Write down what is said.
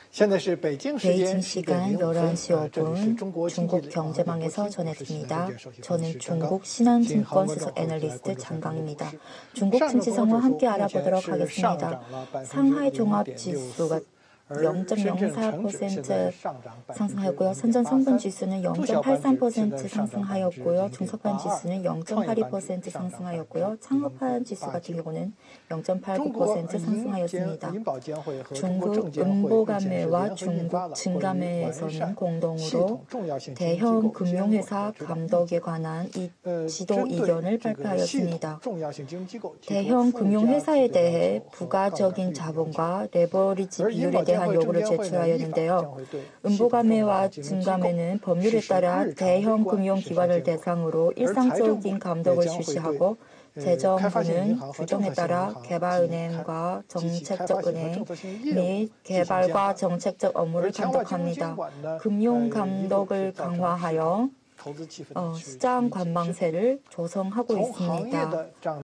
베이징 시간 11시 5분 중국 경제망에서 전했습니다. 저는 중국 신한증권 수석 애널리스트 장강입니다. 중국 증시 상황 함께 알아보도록 하겠습니다. 상하이 종합지수가 0.04% 상승하였고요. 선전 성분 지수는 0.83% 상승하였고요. 중소판 지수는 0.82% 상승하였고요. 창업한 지수 같은 경우는 0.89% 상승하였습니다. 중국 음보감매와 중국 증감회에서는 공동으로 대형 금융회사 감독에 관한 지도 이견을 발표하였습니다. 대형 금융회사에 대해 부가적인 자본과 레버리지 비율에 대한 요구를 제출하였는데요. 음보감회와 증감회는 법률에 따라 대형 금융기관을 대상으로 일상적인 감독을 실시하고 재정부는 규정에 따라 개발은행과 정책적 은행 및 개발과 정책적 업무를 감독합니다. 금융감독을 강화하여 시장 관망세를 조성하고 있습니다.